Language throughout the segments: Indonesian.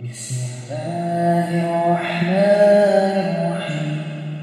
Bismillahirrahmanirrahim.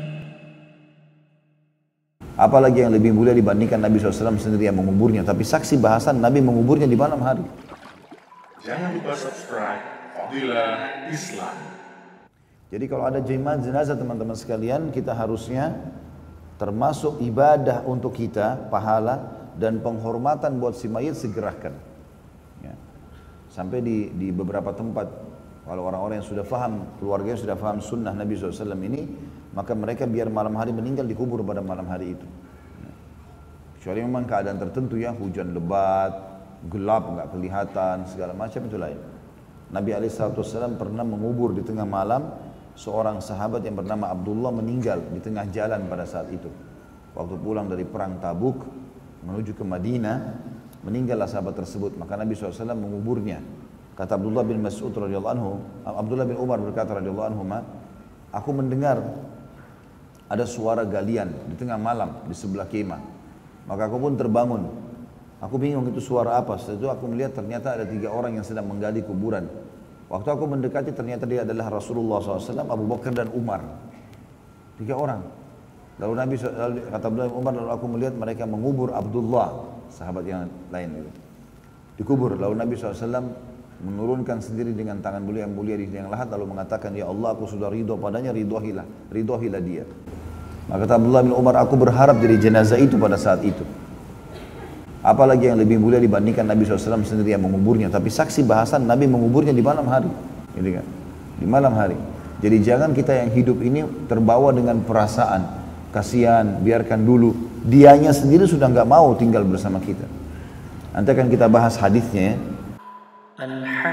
Apalagi yang lebih mulia dibandingkan Nabi SAW sendiri yang menguburnya, tapi saksi bahasan Nabi menguburnya di malam hari. Jangan lupa subscribe Fadilah Islam. Jadi kalau ada jenazah teman-teman sekalian, kita harusnya termasuk ibadah untuk kita, pahala dan penghormatan buat si mayit segerakan. Ya. Sampai di beberapa tempat, kalau orang-orang yang sudah faham, keluarganya sudah faham sunnah Nabi SAW ini, maka mereka biar malam hari meninggal dikubur pada malam hari itu. Ya. Kecuali memang keadaan tertentu ya, hujan lebat, gelap, nggak kelihatan, segala macam itu lain. Nabi SAW pernah mengubur di tengah malam seorang sahabat yang bernama Abdullah meninggal di tengah jalan pada saat itu. Waktu pulang dari perang Tabuk menuju ke Madinah, meninggallah sahabat tersebut. Maka Nabi SAW menguburnya. Kata Abdullah bin Mas'ud radhiyallahu anhu, Abdullah bin Umar berkata radhiyallahu anhu, aku mendengar ada suara galian di tengah malam di sebelah kemah. Maka aku pun terbangun. Aku bingung itu suara apa. Setelah itu aku melihat ternyata ada 3 orang yang sedang menggali kuburan. Waktu aku mendekati ternyata dia adalah Rasulullah SAW, Abu Bakar dan Umar. 3 orang. Lalu Nabi kata Abdullah bin Umar, lalu aku melihat mereka mengubur Abdullah, sahabat yang lain itu. Dikubur. Lalu Nabi SAW menurunkan sendiri dengan tangan beliau yang mulia di yang lahat, lalu mengatakan, ya Allah, aku sudah ridho padanya, ridhohilah dia. Maka kata Abdullah bin Umar, aku berharap jadi jenazah itu pada saat itu. Apalagi yang lebih mulia dibandingkan Nabi SAW sendiri yang menguburnya, tapi saksi bahasan Nabi menguburnya di malam hari, gitu kan? Di malam hari. Jadi jangan kita yang hidup ini terbawa dengan perasaan kasihan, biarkan dulu. Dianya sendiri sudah nggak mau tinggal bersama kita. Nanti akan kita bahas hadisnya ya.